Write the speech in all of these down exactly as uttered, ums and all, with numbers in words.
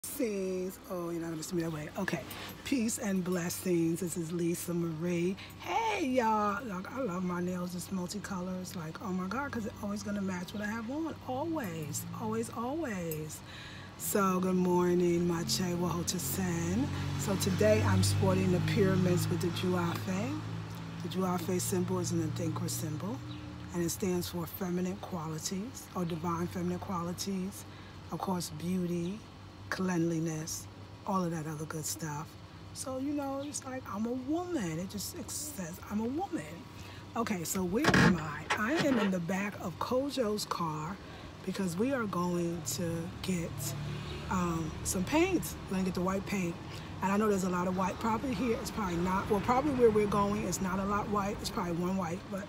Blessings. Oh, you're not gonna see me that way. Okay. Peace and blessings. This is Lisa Marie. Hey, y'all. Like, I love my nails. It's multicolors. Like, oh my God, because it's always gonna match what I have on. Always, always, always. So, good morning, Mache Wahotasen. So today I'm sporting the pyramids with the Juafe. The Juafe symbol is an Adinkra symbol, and it stands for feminine qualities or divine feminine qualities. Of course, beauty, cleanliness, all of that other good stuff. So, you know, it's like I'm a woman. It just it says I'm a woman. Okay, so where am I? I am in the back of Kojo's car because we are going to get um, some paint. We're going to get the white paint. And I know there's a lot of white. Probably here, it's probably not. Well, probably where we're going, it's not a lot white. It's probably one white, but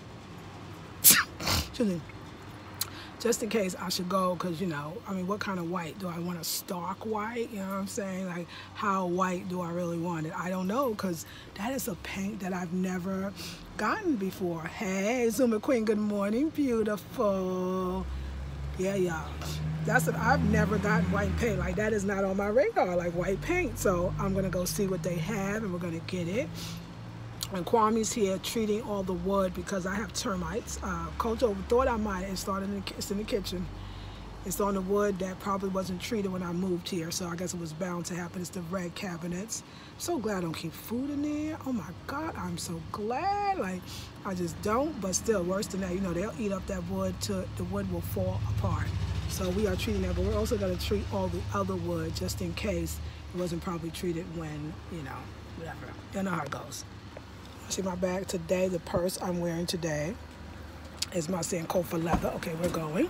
just in case I should go, because, you know, I mean, what kind of white? Do I want a stark white? You know what I'm saying? Like, how white do I really want it? I don't know, because that is a paint that I've never gotten before. Hey, Zuma Queen, good morning. Beautiful. Yeah, y'all. That's it. I've never gotten white paint. Like, that is not on my radar, like white paint. So I'm going to go see what they have, and we're going to get it. And Kwame's here treating all the wood because I have termites. Uh, Kojo thought I might. It started in the, it's in the kitchen. It's on the wood that probably wasn't treated when I moved here, so I guess it was bound to happen. It's the red cabinets. So glad I don't keep food in there. Oh my God, I'm so glad. Like, I just don't, but still, worse than that, you know, they'll eat up that wood till the wood will fall apart. So we are treating that, but we're also going to treat all the other wood just in case it wasn't properly treated when, you know, whatever. You know how it goes. See my bag today, the purse I'm wearing today is my Sankofa leather. Okay, we're going.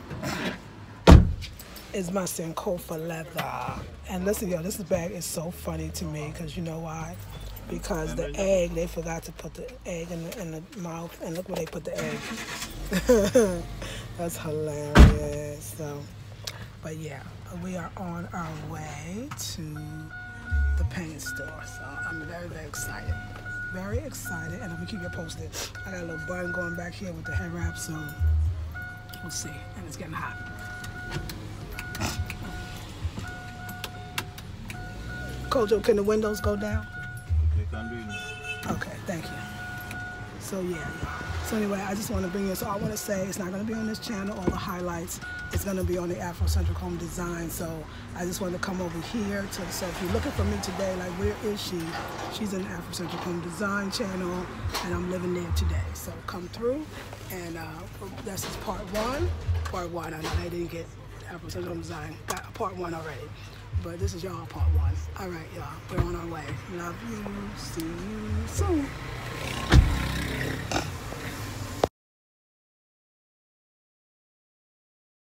Is my Sankofa leather. And listen, yo, this bag is so funny to me because you know why? Because the egg, they forgot to put the egg in the, in the mouth, and look where they put the egg. That's hilarious. So, but yeah, we are on our way to the paint store. So I'm very, very excited. Very excited, and I'm gonna keep you posted. I got a little bun going back here with the hair wrap, so we'll see. And it's getting hot. Kojo, can the windows go down? Okay, thank you. So yeah, y'all. So anyway, I just want to bring you. So I want to say it's not going to be on this channel. All the highlights. It's going to be on the Afrocentric Home Design. So I just want to come over here to. So if you're looking for me today, like where is she? She's in the Afrocentric Home Design channel, and I'm living there today. So come through, and uh, that's just part one. Part one. I know they didn't get Afrocentric Home Design. Got part one already. But this is y'all part one. All right, y'all. We're on our way. Love you. See you soon.